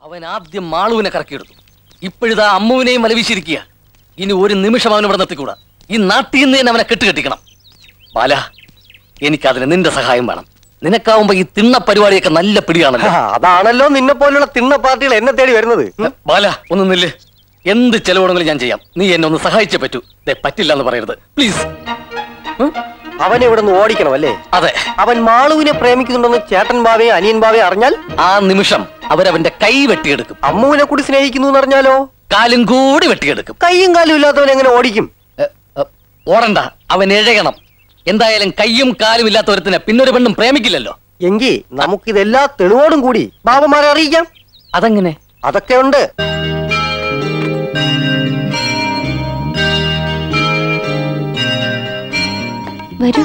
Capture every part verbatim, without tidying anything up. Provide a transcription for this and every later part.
അവൻ ആദ്യം മാളുവിനെ കറക്കിയെടുത്തു. ഇപ്പോഴിതാ അമ്മുവിനെയും വലവീശിരിക്കുക. ഇനി ഒരു നിമിഷം അവൻ ഇവിടെ നിർത്തിക്കൂടാ. ഈ നാട്ടിൽ നിന്ന് തന്നെ അവനെ കെട്ടുകെട്ടിക്കണം. ബാല, എനിക്കതിന് നിന്റെ സഹായം വേണം. നിനക്കാവുമ്പോ ഈ തിണ്ണ പരിപാടിയൊക്കെ നല്ല പിടിയാണല്ലോ. അതാണല്ലോ നിന്നെ പോലുള്ള തിണ്ണ പാർട്ടികൾ എന്നെ തേടി വരുന്നത്. ബാല, ഒന്ന് നില്ല്. എന്ത് ചെലവുണ്ടെങ്കിലും ഞാൻ ചെയ്യാം. നീ എന്നെ ഒന്ന് സഹായിച്ചേ പറ്റൂ. പറ്റില്ല എന്ന് പറയരുത് പ്ലീസ്. അവനെ ഇവിടെ നിന്ന് ഓടിക്കണം അല്ലേ? അതെ. അവൻ മാളുവിനെ പ്രേമിക്കുന്നുണ്ടെന്ന് ചേട്ടൻ ബാവയെ അനിയൻ ബാവയെ അറിഞ്ഞാൽ ആ നിമിഷം അവരവന്റെ കൈ വെട്ടിയെടുക്കും. അമ്മുവിനെ കൂടി സ്നേഹിക്കുന്നു എന്ന് അറിഞ്ഞാലോ കാലും കൂടി വെട്ടിയെടുക്കും. കൈയും കാലും ഇല്ലാത്തവൻ എങ്ങനെ ഓടിക്കും? ഓടണ്ട, അവൻ എഴയണം. എന്തായാലും കയ്യും കാലും ഇല്ലാത്തവരത്തിനെ പിന്നൊരു പെണ്ണും പ്രേമിക്കില്ലല്ലോ. എങ്കിൽ നമുക്കിതെല്ലാ തെളിവോടും കൂടി ബാബമാരെ അറിയിക്കാം. അതെങ്ങനെ? അതൊക്കെ ഉണ്ട്. വരൂ.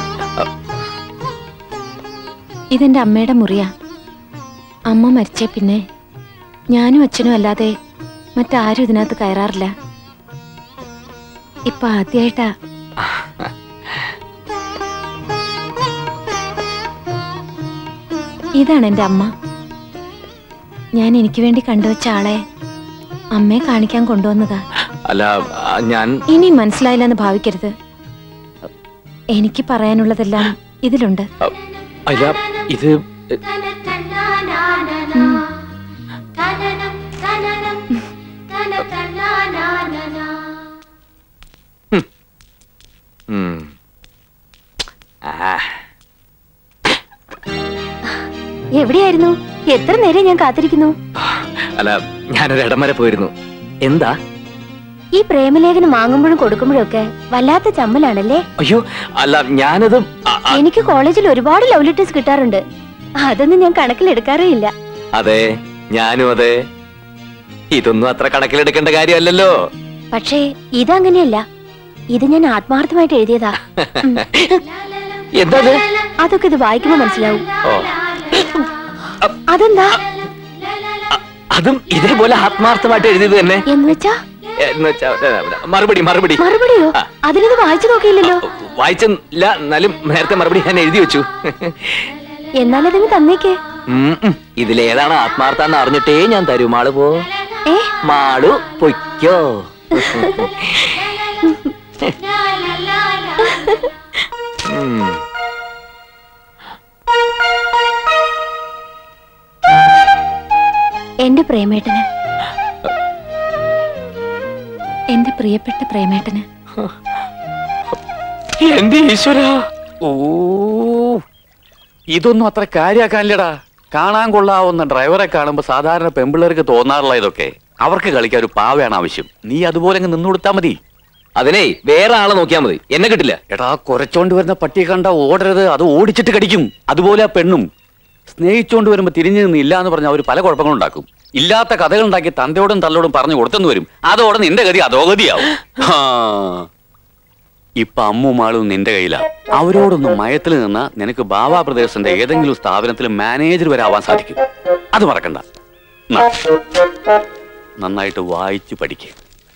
ഇതെന്റെ അമ്മയുടെ മുറിയാ. അമ്മ മരിച്ചേ പിന്നെ ഞാനും അച്ഛനും അല്ലാതെ മറ്റാരും ഇതിനകത്ത് കയറാറില്ല. ഇപ്പൊ ആദ്യമായിട്ടാ. ഇതാണ് എന്റെ അമ്മ. ഞാൻ എനിക്ക് വേണ്ടി കണ്ടുവച്ച ആളെ അമ്മയെ കാണിക്കാൻ കൊണ്ടുവന്നതാ. അല്ല, ഞാൻ ഇനി മനസ്സിലായില്ലെന്ന് ഭാവിക്കരുത്. എനിക്ക് പറയാനുള്ളതെല്ലാം ഇതിലുണ്ട്. അല്ല, ഇത് എവിടെയായിരുന്നു? എത്ര നേരം ഞാൻ കാത്തിരിക്കുന്നു. അല്ല, ഞാനൊരു ഇടം വരെ പോയിരുന്നു. എന്താ? ഈ പ്രേമലേഖനം വാങ്ങുമ്പോഴും കൊടുക്കുമ്പോഴും ഒക്കെ വല്ലാത്ത ചമ്മലാണല്ലേ? അയ്യോ അല്ല, ഞാനത് എനിക്ക് കോളേജിൽ ഒരുപാട് ലവ് ലെറ്റേഴ്സ് കിട്ടാറുണ്ട്. അതൊന്നും ഞാൻ കണക്കിലെടുക്കാറേ ഇല്ല. അതെ, ഞാനും അതെ. ഇതൊന്നും അത്ര കണക്കിലെടുക്കേണ്ട കാര്യമല്ലല്ലോ. പക്ഷേ ഇതങ്ങനെയല്ല. ഇത് ഞാൻ ആത്മാർത്ഥമായിട്ട് എഴുതിയതാ. എന്താ? അതൊക്കെ ഇത് വായിക്കുമ്പോ മനസ്സിലാവും. അതെന്താ? അതും ഇതേപോലെ ആത്മാർത്ഥമായിട്ട് എഴുതിയത് തന്നെ. എന്ന് വെച്ചാ മറുപടി മറുപടി മറുപടിയോ? അതിനത് വായിച്ചു നോക്കിയില്ലല്ലോ. വായിച്ചില്ല, എന്നാലും നേരത്തെ മറുപടി ഞാൻ എഴുതി വെച്ചു. എന്നാലതിന് തന്നേക്ക്. ഇതിലേതാണ് ആത്മാർത്ഥ എന്ന് അറിഞ്ഞിട്ടേ ഞാൻ തരൂ. മാളു പോ. മാളു പൊയ്ക്കോ. എന്റെ പ്രേമേട്ടന്, എന്റെ പ്രിയപ്പെട്ട പ്രേമേട്ടന്. എന്റെ ഈശ്വര, ഓ, ഇതൊന്നും അത്ര കാര്യാക്കാനില്ലടാ. കാണാൻ കൊള്ളാവുന്ന ഡ്രൈവറെ കാണുമ്പോ സാധാരണ പെമ്പിള്ളേർക്ക് തോന്നാറുള്ള ഇതൊക്കെ. അവർക്ക് കളിക്കാൻ ഒരു പാവയാണ് ആവശ്യം. നീ അതുപോലെ അങ്ങ് നിന്നു കൊടുത്താ മതി. അതിനെ വേറെ ആളെ നോക്കിയാ മതി, എന്നെ കിട്ടില്ല. എടാ, കുരച്ചോണ്ട് വരുന്ന പട്ടിയെ കണ്ട ഓടരുത്, അത് ഓടിച്ചിട്ട് കടിക്കും. അതുപോലെ ആ പെണ്ണും സ്നേഹിച്ചോണ്ട് വരുമ്പോ തിരിഞ്ഞു നിന്ന് ഇല്ല എന്ന് പറഞ്ഞ അവർ പല കുഴപ്പങ്ങളും ഉണ്ടാക്കും. ഇല്ലാത്ത കഥകൾ ഉണ്ടാക്കി തന്തയോടും തള്ളോടും പറഞ്ഞു കൊടുത്തെന്ന് വരും. അതോടെ നിന്റെ ഗതി അധോഗതിയാവും. ഇപ്പൊ അമ്മു മാളും നിന്റെ കയ്യിലാ. അവരോടൊന്നും മയത്തിൽ നിന്നാ നിനക്ക് ബാബാ പ്രദേശത്തിന്റെ ഏതെങ്കിലും സ്ഥാപനത്തിൽ മാനേജർ വരെ ആവാൻ സാധിക്കും. അത് മറക്കണ്ട. നന്നായിട്ട് വായിച്ചു പഠിക്കുക.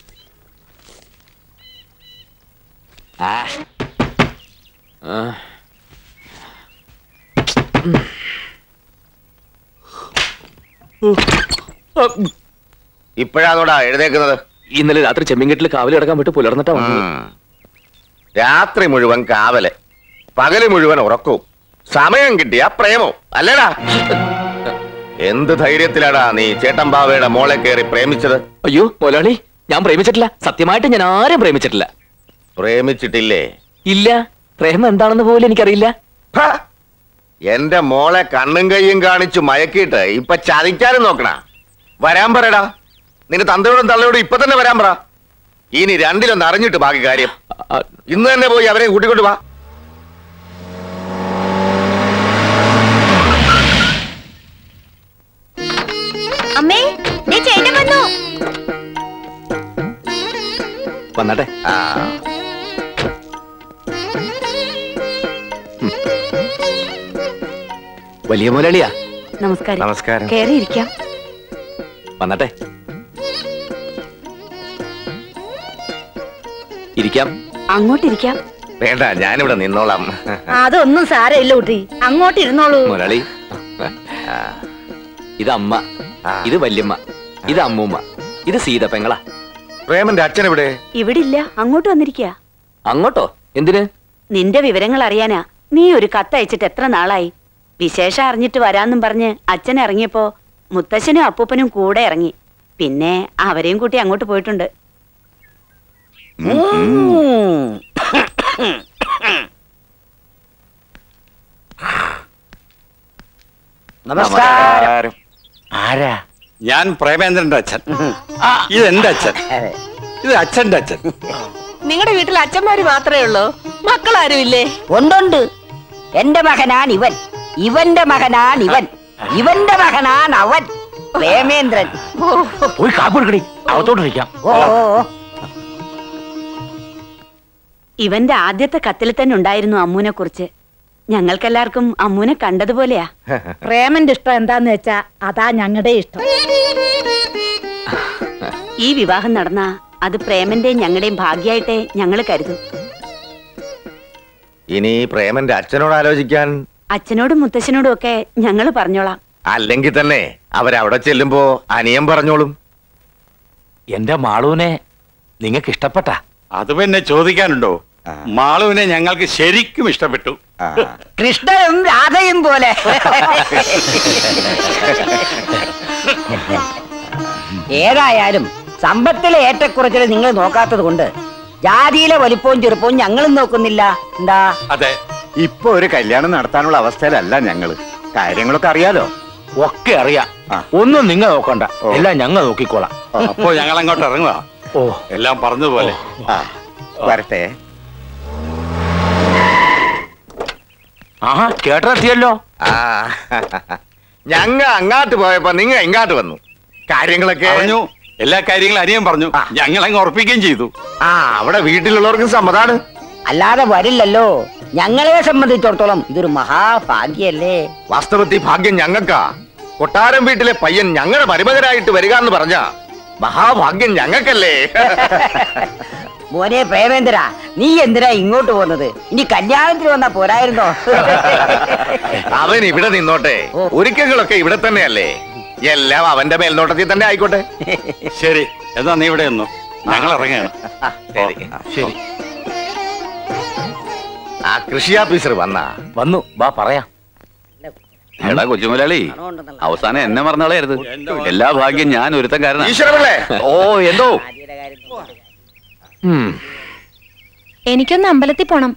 ഇപ്പോഴാണോടാ എഴുന്നേക്കുന്നത്? ഇന്നലെ രാത്രി ചെമ്മിങ്കെട്ടിൽ കാവലി അടക്കാൻ വിട്ട് പുലർന്നിട്ടാ വന്നത്. രാത്രി മുഴുവൻ കാവല്, പകല് മുഴുവൻ ഉറക്കവും, സമയം കിട്ടിയ പ്രേമവും അല്ലേടാ? എന്ത് ധൈര്യത്തിലാടാ നീ ചേട്ടൻ ബാവയുടെ മോളെ കയറി പ്രേമിച്ചത്? അയ്യോ മുതലാളി, ഞാൻ പ്രേമിച്ചിട്ടില്ല. സത്യമായിട്ട് ഞാൻ ആരെയും പ്രേമിച്ചിട്ടില്ല. പ്രേമിച്ചിട്ടില്ലേ? ഇല്ല. പ്രേമം എന്താണെന്ന് പോലും എനിക്കറിയില്ല. എന്റെ മോളെ കണ്ണും കയ്യും കാണിച്ചു മയക്കിയിട്ട് ഇപ്പൊ ചതിക്കാനും നോക്കണ. വരാൻ പറയടാ, നിന്റെ തന്തയോടും തള്ളയോടും ഇപ്പൊ തന്നെ വരാൻ പറ. ഇനി രണ്ടിലൊന്ന് അറിഞ്ഞിട്ട് ബാക്കി കാര്യം. ഇന്ന് തന്നെ പോയി അവരെ കൂട്ടിക്കൊണ്ട് വാ. അമ്മേ, ചേട്ടൻ വന്നു. വന്നാട്ടെ. വലിയ മുതലാളിയാ. നമസ്കാരം. നമസ്കാരം. കേറിയിരിക്കാം. വന്നാട്ടെ. ഇരിക്കാം. അങ്ങോട്ടിരിക്കാം. വേണ്ട, ഞാനിവിടെ നിന്നോളാം. അതൊന്നും സാരമില്ല കുട്ടി, അങ്ങോട്ട് ഇരുന്നോളൂ. മുതലാളി, ഇത് അമ്മ, ഇത് വല്യമ്മ. ഇത് അമ്മൂമ്മ, ഇത് സീതപ്പെങ്ങളാ. പ്രേമന്റെ അച്ഛൻ എവിടെ? ഇവിടെ ഇല്ല, അങ്ങോട്ട് വന്നിരിക്കുക. അങ്ങോട്ടോ? എന്തിന്? നിന്റെ വിവരങ്ങൾ അറിയാനാ. നീ ഒരു കത്തയച്ചിട്ട് എത്ര നാളായി? വിശേഷം അറിഞ്ഞിട്ട് വരാന്നും പറഞ്ഞ് അച്ഛൻ ഇറങ്ങിയപ്പോ മുത്തശ്ശനും അപ്പൂപ്പനും കൂടെ ഇറങ്ങി. പിന്നെ അവരെയും കൂട്ടി അങ്ങോട്ട് പോയിട്ടുണ്ട്. നമസ്കാരം. ആരാ? ഞാൻ പ്രേമേന്ദ്രന്റെ അച്ഛൻ. ഇത് എന്റെ അച്ഛൻ, ഇത് അച്ഛന്റെ അച്ഛൻ. നിങ്ങളുടെ വീട്ടിൽ അച്ഛന്മാര് മാത്രമേ ഉള്ളൂ, മക്കളാരും ഇല്ലേ? ഉണ്ടുണ്ട്. എന്റെ മകനാണ് ഇവൻ, ഇവന്റെ മകനാണ് ഇവൻ, ഇവന്റെ മകനാണ് അവൻ, പ്രേമേന്ദ്രൻ. പോയി കാപ്പൊടുക്കടി, അകത്തോട്ടിരിക്കാം. ഓ ഇവന്റെ ആദ്യത്തെ കത്തിൽ തന്നെ ഉണ്ടായിരുന്നു അമ്മൂനെ കുറിച്ച്. ഞങ്ങൾക്കെല്ലാവർക്കും അമ്മൂനെ കണ്ടതുപോലെയാ. പ്രേമന്റെ ഇഷ്ടം എന്താന്ന് വെച്ചാ അതാ ഞങ്ങളുടെ ഇഷ്ടം. ഈ വിവാഹം നടന്ന അത് പ്രേമന്റെയും ഞങ്ങളുടെയും ഭാഗ്യായിട്ടേ ഞങ്ങൾ കരുതും. ഇനി പ്രേമന്റെ അച്ഛനോട് ആലോചിക്കാൻ അച്ഛനോടും മുത്തശ്ശനോടും ഒക്കെ ഞങ്ങൾ പറഞ്ഞോളാം. അല്ലെങ്കിൽ തന്നെ അവരവിടെ ചെല്ലുമ്പോ അനിയൻ പറഞ്ഞോളും. എന്റെ മാളുവിനെ നിങ്ങൾക്ക് ഇഷ്ടപ്പെട്ട? അത് പിന്നെ ചോദിക്കാനുണ്ടോ? മാളുവിനെ ഞങ്ങൾക്ക് ശരിക്കും ഇഷ്ടപ്പെട്ടു. കൃഷ്ണനും രാധയും പോലെ. ഏതായാലും സമ്പത്തിലെ ഏറ്റക്കുറച്ചിൽ നിങ്ങൾ നോക്കാത്തത് കൊണ്ട് ജാതിയിലെ വലിപ്പവും ചെറുപ്പവും ഞങ്ങളും നോക്കുന്നില്ല. എന്താ? അതെ, ഇപ്പൊ ഒരു കല്യാണം നടത്താനുള്ള അവസ്ഥയിലല്ല ഞങ്ങള്. കാര്യങ്ങളൊക്കെ അറിയാലോ. ഒക്കെ അറിയാം. ഒന്നും നിങ്ങൾ നോക്കണ്ട, എല്ലാം ഞങ്ങൾ നോക്കിക്കോളാം. അപ്പോ ഞങ്ങൾ അങ്ങോട്ട് ഇറങ്ങുക. ഓ, എല്ലാം പറഞ്ഞതുപോലെ. വരട്ടെ. ആഹാ, കേട്ടെത്തിയല്ലോ. ആ ഞങ്ങ അങ്ങാട്ട് പോയപ്പോ നിങ്ങ ഇങ്ങാട്ട് വന്നു. കാര്യങ്ങളൊക്കെ പറഞ്ഞു, എല്ലാ കാര്യങ്ങളും അനിയൻ പറഞ്ഞു. ഞങ്ങൾ അങ്ങ് ഉറപ്പിക്കുകയും ചെയ്തു. ആ അവിടെ വീട്ടിലുള്ളവർക്കും സമ്മതാണ്. അല്ലാതെ വരില്ലല്ലോ. ഞങ്ങളെ സംബന്ധിച്ചിടത്തോളം ഇതൊരു മഹാഭാഗ്യല്ലേ. വാസ്തവത്തിൽ ഭാഗ്യം ഞങ്ങൾക്കാ. കൊട്ടാരം വീട്ടിലെ പയ്യൻ ഞങ്ങളുടെ മരുമകനായിട്ട് വരിക എന്ന് പറഞ്ഞ മഹാഭാഗ്യം ഞങ്ങൾക്കല്ലേ. മോനെ പ്രേമേന്ദ്ര, നീ എന്തിനാ ഇങ്ങോട്ട് പോകുന്നത്? ഇനി കല്യാണത്തിന് വന്നാ പോരായിരുന്നോ? അവൻ ഇവിടെ നിന്നോട്ടെ, ഒരുക്കങ്ങളൊക്കെ ഇവിടെ തന്നെയല്ലേ. എല്ലാം അവന്റെ മേൽനോട്ടത്തിൽ തന്നെ ആയിക്കോട്ടെ. ശരി, എന്നാ നീ ഇവിടെ ഒന്നു, ഞങ്ങൾ ഇറങ്ങുകയാണ്. ശരി ശരി. ആ കൃഷി ഓഫീസർ വന്നാ? വന്നു, വാ പറയാം. എടാ കൊച്ചുമുലാളി, അവസാനം എന്നെ മറന്നാളായിരുന്നു. എല്ലാ ഭാഗ്യം ഞാൻ ഒരുത്തൻ കാരണം. ഈശ്വരപിള്ളേ. ഓ, എന്തോ? എനിക്കൊന്ന് അമ്പലത്തിൽ പോണം.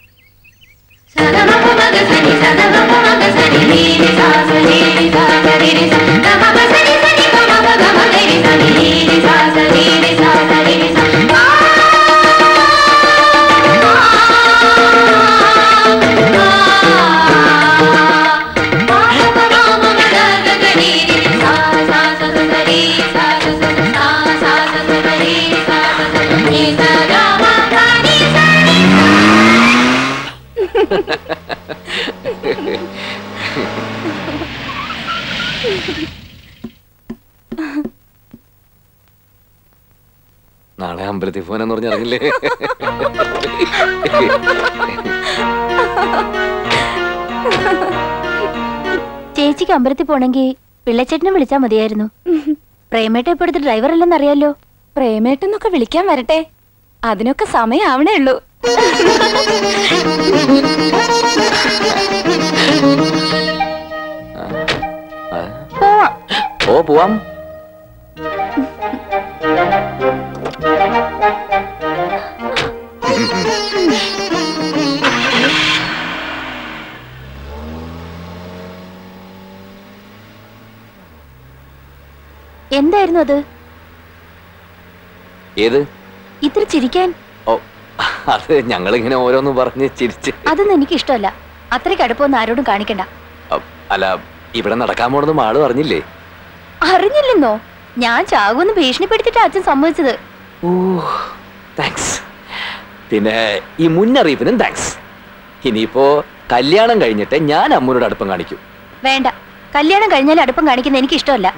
നാളെ അമ്പലത്തിൽ പോകാനെന്ന് പറഞ്ഞിറങ്ങില്ലേ? ചേച്ചിക്ക് അമ്പലത്തിൽ പോണെങ്കിൽ പിള്ളച്ചേട്ടനെ വിളിച്ചാൽ മതിയായിരുന്നു. പ്രേമേട്ട ഇപ്പോഴത്തെ ഡ്രൈവർ അല്ലെന്ന് അറിയാലോ. പ്രേമേട്ടെന്നൊക്കെ വിളിക്കാൻ വരട്ടെ, അതിനൊക്കെ സമയാവണേ ഉള്ളൂ. ഓ, പോവാം. എന്തായിരുന്നു അത്? ഏത്? ഇത്ര ചിരിക്കാൻ? ഓ, അത് ഞങ്ങളിങ്ങനെ ഓരോന്ന് പറഞ്ഞ് ചിരിച്ച്. അതൊന്നും എനിക്ക് ഇഷ്ടമല്ല. അത്രയ്ക്ക് അടുപ്പൊന്നും ആരോടും കാണിക്കണ്ട. അല്ല, ഇവിടെ നടക്കാൻ പോണെന്ന് ആള് പറഞ്ഞില്ലേ? അറിഞ്ഞില്ലെന്നോ? ഞാൻ ചാകുമെന്ന് ഭീഷണിപ്പെടുത്തിട്ട് അച്ഛൻ സമ്മതിച്ചത്. ഓ, താങ്ക്സ്. പിന്നെ ഈ മുന്നറിയിപ്പിനും താങ്ക്സ്. ഇനിയിപ്പോ കല്യാണം കഴിഞ്ഞിട്ട് ഞാൻ അമ്മൂനോട് അടുപ്പം കാണിക്കും. വേണ്ട, കല്യാണം കഴിഞ്ഞാൽ അടുപ്പം കാണിക്കുന്ന എനിക്ക് ഇഷ്ടമല്ല.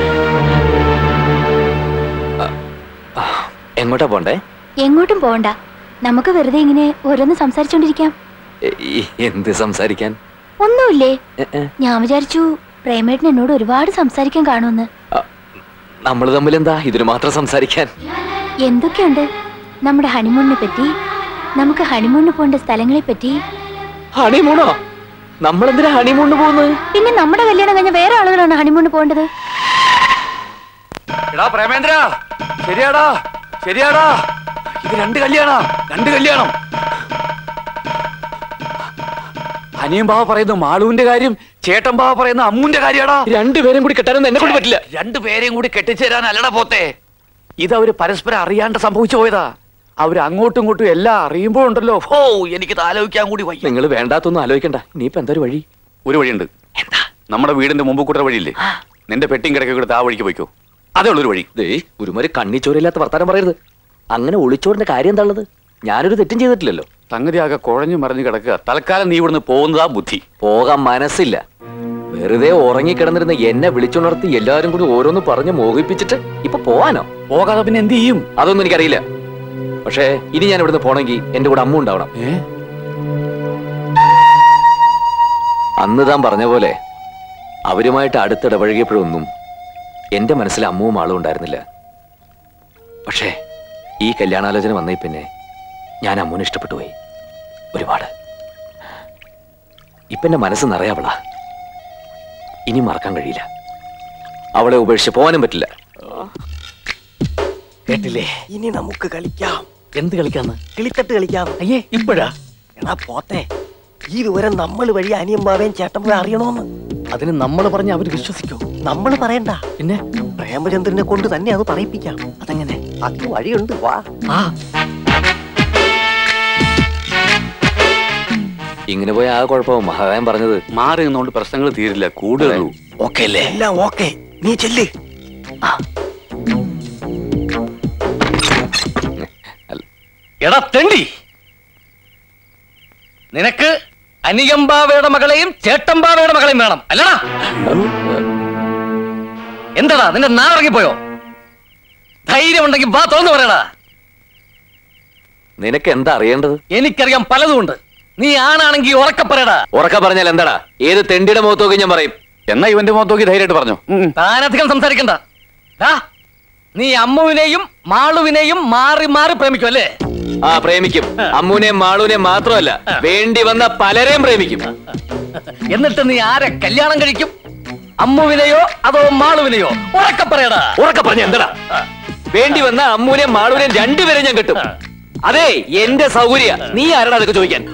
എങ്ങോട്ടാ പോണ്ടേ? എങ്ങോട്ടും പോകണ്ട. നമുക്ക് വെറുതെ ഇങ്ങനെ ഓരോന്ന് സംസാരിച്ചോണ്ടിരിക്കാം. എന്ത് സംസാരിക്കാൻ? ഒന്നുമില്ലേ. ഞാൻ വിചാരിച്ചു പ്രേമേട്ടൻ എന്നോട് ഒരുപാട് സംസാരിക്കാൻ കാണുമെന്ന്. നമ്മൾ തമ്മിൽ എന്താ ഇതിന് മാത്രം സംസാരിക്കാൻ? എന്തൊക്കെയുണ്ട് നമ്മുടെ ഹണിമൂണിനെ പറ്റി, നമുക്ക് ഹണിമൂണിന് പോകേണ്ട സ്ഥലങ്ങളെ പറ്റി. ഹണിമൂണോ? നമ്മളെന്തിനാ ഹണിമൂണിന് പോകുന്നത്? പിന്നെ നമ്മുടെ കല്യാണം കഴിഞ്ഞ വേറെ ആളുകളാണ് ഹണിമൂണിന് പോകേണ്ടത്. എടാ പ്രേമേന്ദ്ര, ശരിയാടാ ശരിയാടാ, ഇത് രണ്ട് കല്യാണം രണ്ട് കല്യാണം. അനിയൻ ബാവ പറയുന്ന മാളുവിന്റെ കാര്യം, ചേട്ടൻ ബാവ പറയുന്ന അമ്മൂന്റെ കാര്യാടാ. രണ്ടുപേരും കൂടി കെട്ടാനൊന്നും എന്നെ കൊണ്ട് പറ്റില്ല. രണ്ടുപേരെയും കൂടി കെട്ടിച്ചേരാൻ അല്ലടാ പോത്തെ. ഇത് അവര് പരസ്പരം അറിയാണ്ട് സംഭവിച്ചു പോയതാ. അവര് അങ്ങോട്ടും ഇങ്ങോട്ടും എല്ലാം അറിയുമ്പോഴുണ്ടല്ലോ, ഓ എനിക്ക് ആലോചിക്കാൻ കൂടി വയ്യ. നിങ്ങൾ വേണ്ടാത്തൊന്നും ആലോചിക്കണ്ട. നീ ഇപ്പൊ എന്താ ഒരു വഴി? ഒരു വഴിയുണ്ട്. എന്താ? നമ്മുടെ വീടിന്റെ മുമ്പ് കൂട്ടുന്ന വഴിയില്ലേ, നിന്റെ പെട്ടിയും കിടക്കെ കൊടുത്ത് ആ വഴിക്ക് പോയിക്കോ. അതേ ഉള്ളൊരു വഴി. ദേ ഒരുമാതിരി കണ്ണിച്ചോരില്ലാത്ത വർത്താനം പറയരുത്. അങ്ങനെ ഒളിച്ചോറിന്റെ കാര്യം എന്താ ഉള്ളത്? ഞാനൊരു തെറ്റും ചെയ്തിട്ടില്ലല്ലോ. സംഗതി ആകെ കുഴഞ്ഞു മറിഞ്ഞു കിടക്കുക. തൽക്കാലം നീ ഇവിടുന്ന് പോകുന്നതാ ബുദ്ധി. പോകാൻ മനസ്സില്ല. വെറുതെ ഉറങ്ങിക്കിടന്നിരുന്ന എന്നെ വിളിച്ചുണർത്തി എല്ലാരും കൂടി ഓരോന്ന് പറഞ്ഞ് മോഹിപ്പിച്ചിട്ട് ഇപ്പൊ പോവാനോ? പോകാതെ പിന്നെ എന്ത് ചെയ്യും? അതൊന്നും എനിക്കറിയില്ല. പക്ഷേ ഇനി ഞാൻ ഇവിടുന്ന് പോണെങ്കിൽ എന്റെ കൂടെ അമ്മ ഉണ്ടാവണം. അന്ന് താൻ പറഞ്ഞ പോലെ അവരുമായിട്ട് അടുത്തിടപഴകിയപ്പോഴൊന്നും എന്റെ മനസ്സിൽ അമ്മുവും ആളും ഉണ്ടായിരുന്നില്ല. പക്ഷേ ഈ കല്യാണാലോചന വന്നേ പിന്നെ ഞാൻ അമ്മുവിനെ ഇഷ്ടപ്പെട്ടു പോയി ഒരുപാട്. ഇപ്പൊ എന്റെ മനസ്സ് നിറയാവളാ. ഇനി മറക്കാൻ കഴിയില്ല. അവളെ ഉപേക്ഷിച്ച് പോകാനും പറ്റില്ല. കേട്ടില്ലേ? ഇനി നമുക്ക് കളിക്കാം. എന്ത് കളിക്കാന്ന്? കിളിത്തട്ട് കളിക്കാം. അയ്യേ ഇപ്പോഴാ? എടാ പോത്തെ, ഈ വിവരം നമ്മൾ വഴി അനിയമ്മാവേം ചേട്ടൻ അറിയണോന്ന്. അതിന് നമ്മൾ പറഞ്ഞ അവര് വിശ്വസിക്കോ? നമ്മൾ പറയണ്ട, പിന്നെ പ്രേമചന്ദ്രനെ കൊണ്ട് തന്നെ അത് പറയിപ്പിക്കാം. അതെങ്ങനെ? അത് വഴിയുണ്ട്, വാ. ആ ഇങ്ങനെ പോയ ആ കുഴപ്പവും മഹാകായം പറഞ്ഞത്. മാറി നിന്നുകൊണ്ട് പ്രശ്നങ്ങൾ തീരില്ല, കൂടുതലൂ. ഓക്കെ അല്ലേ? എല്ലാം ഓക്കെ, നീ ചെല്ല്. എടാ തെണ്ടി, നിനക്ക് അനിയമ്പാവയുടെ മകളെയും ചേട്ടമ്പാവയുടെ മകളെയും വേണം അല്ലടാ? എന്താടാ നിന്റെ നാറങ്ങിപ്പോയോ? ധൈര്യം ഉണ്ടെങ്കിൽ വാ തുറന്നു പറയടാ. നിനക്ക് എന്താ അറിയേണ്ടത്? എനിക്കറിയാം പലതുമുണ്ട്. നീ ആണാണെങ്കിൽ ഉറക്ക പറയടാ. ഉറക്ക പറഞ്ഞാൽ എന്താടാ? ഏത് തെണ്ടിയുടെ മുഖത്ത് നോക്കി ഞാൻ പറയും. എന്നാ ഇവന്റെ മുഖത്ത് നോക്കി ധൈര്യമായിട്ട് പറഞ്ഞു. താനധികം സംസാരിക്കണ്ട. നീ അമ്മുവിനെയും മാളുവിനെയും മാറി മാറി പ്രേമിക്കും അല്ലേ? ആ പ്രേമിക്കും. അമ്മുവിനെയും മാളുവിനെയും മാത്രമല്ല, വേണ്ടി വന്ന പലരെയും പ്രേമിക്കും. എന്നിട്ട് നീ ആരെ കല്യാണം കഴിക്കും? അമ്മുവിനെയോ അതോ മാളുവിനെയോ? ഉറക്ക പറയടാ. ഉറക്ക പറഞ്ഞ എന്താടാ? വേണ്ടി വന്ന അമ്മുവിനെയും മാളുവിനെയും രണ്ടുപേരും ഞാൻ കിട്ടും. അതെ എന്റെ സൗകര്യ. നീ ആരാടാ അതൊക്കെ ചോദിക്കാൻ?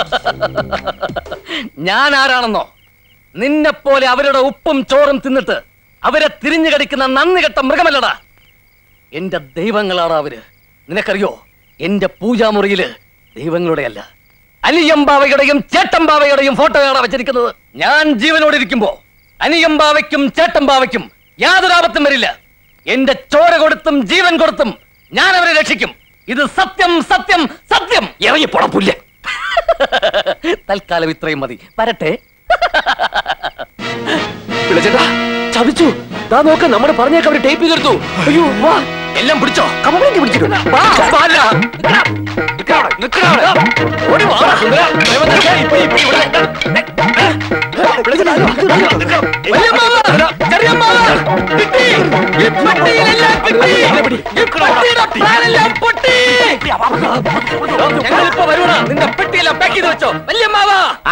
ഞാൻ ആരാണെന്നോ? നിന്നെ പോലെ അവരുടെ ഉപ്പും ചോറും തിന്നിട്ട് അവരെ തിരിഞ്ഞു കടിക്കുന്ന നന്ദി കെട്ട മൃഗമല്ലടാ. എന്റെ ദൈവങ്ങളാണ് അവര്. നിനക്കറിയോ, എന്റെ പൂജാമുറിയില് ദൈവങ്ങളുടെ അല്ല, അനിയമ്പാവയുടെയും ചേട്ടമ്പാവയുടെയും ഫോട്ടോയാണ് വെച്ചിരിക്കുന്നത്. ഞാൻ ജീവനോടെ ഇരിക്കുമ്പോ അനിയമ്പാവയ്ക്കും ചേട്ടമ്പാവയ്ക്കും യാതൊരു ആപത്തും വരില്ല. എന്റെ ചോര കൊടുത്തും ജീവൻ കൊടുത്തും ഞാൻ അവരെ രക്ഷിക്കും. ഇത് സത്യം സത്യം സത്യം. ഇറങ്ങി പൊടപ്പില്ല. തൽക്കാലം ഇത്രയും മതി. വരട്ടെ. വിളിച്ചേട്ടാ, ചതിച്ചു. ദാ നോക്ക്, നമ്മൾ പറഞ്ഞേക്ക് അവര് ടേപ്പ് ചെയ്തെടുത്തു. അയ്യോ വാ, എല്ലാം പിടിച്ചോ? കംപ്ലൈന്റ് പിടിച്ചിട്ടുണ്ട്. ഞങ്ങളിപ്പോ വരുവാ. നിന്റെ പെട്ടിയെല്ലാം പാക്ക് ചെയ്ത് വെച്ചോ. വല്യമ്മാവ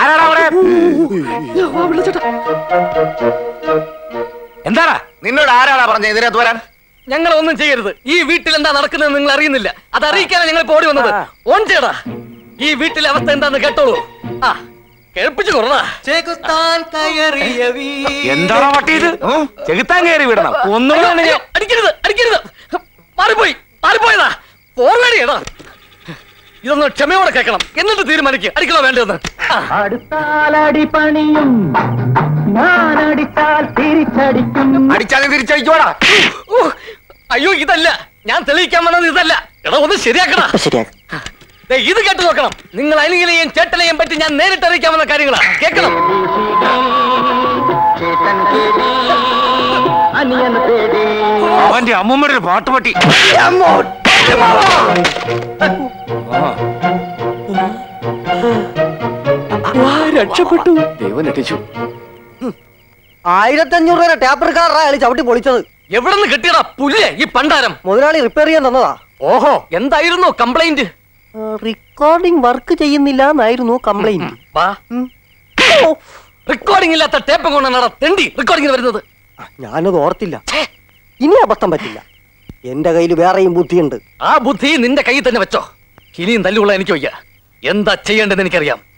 എന്താടാ നിന്നോട് ആരാടാ പറഞ്ഞ ഇതിനകത്ത് വരാൻ? ഞങ്ങൾ ഒന്നും ചെയ്യരുത്. ഈ വീട്ടിൽ എന്താ നടക്കുന്നത് നിങ്ങൾ അറിയുന്നില്ല. അത് അറിയിക്കാനാണ് ഞങ്ങൾ ഓടി വന്നത്. ഓൺ ചെയ്യടാ. ഈ വീട്ടിലെ അവസ്ഥ എന്താന്ന് കേട്ടോളൂ. ആ കേൾപ്പിച്ചു കൊറടാ. എന്താണോ പട്ടിയത്? ചെകുത്താൻ കയറി വിടണം. ഒന്നും അടിക്കരുത്, അടിക്കരുത്. മാറിപ്പോയി, മാറിപ്പോയതാ. പോർവേടിയടാ. ഇതൊന്ന് ക്ഷമയോടെ കേൾക്കണം, എന്നിട്ട് തീരുമാനിക്കുക അടിക്കണോ വേണ്ടതെന്ന്. അടിച്ചാലും തിരിച്ചടിക്കോടാ. അയ്യോ ഇതല്ല ഞാൻ തെളിയിക്കാൻ വന്നത്. ഇതല്ല. എടാ ഒന്ന് ശരിയാക്കടാ. ഇത് കേട്ടു നോക്കണം. നിങ്ങൾ അനിയനെയും ചേട്ടനെയും പറ്റി ഞാൻ നേരിട്ട് അറിയിക്കാവുന്ന കാര്യങ്ങളാ. കേൾക്കണം. അവന്റെ അമ്മൂമ്മയുടെ ഒരു പാട്ടുപട്ടി. രക്ഷപ്പെട്ടു. ദൈവം രക്ഷിച്ചു. ആയിരത്തി അഞ്ഞൂറ് രൂപ ടാപ്പർ കാറാ അയാൾ ചവിട്ടി പൊളിച്ചത്. എവിടെ നിന്ന് കിട്ടിയടാ പുല്ലേ ഈ പണ്ടാരം? മുതലാളി റിപ്പയർ ചെയ്യാൻ തന്നതാ. ഓഹോ, എന്തായിരുന്നു കംപ്ലൈന്റ്? റെക്കോർഡിംഗ് വർക്ക് ചെയ്യുന്നില്ല എന്നായിരുന്നു കംപ്ലൈന്റ്. റെക്കോർഡിംഗ് ഇല്ലാത്ത ടേപ്പ് കൊണ്ടാണ് തെണ്ടി റെക്കോർഡിംഗ് വരുന്നത്. ഞാനത് ഓർത്തില്ല. ഇനി അബദ്ധം പറ്റില്ല. എന്റെ കയ്യിൽ വേറെയും ബുദ്ധിയുണ്ട്. ആ ബുദ്ധി നിന്റെ കയ്യിൽ തന്നെ വെച്ചോ. ഇനിയും തല്ലുള്ള എനിക്ക് വയ്യ. എന്താ ചെയ്യേണ്ടതെന്ന് എനിക്കറിയാം.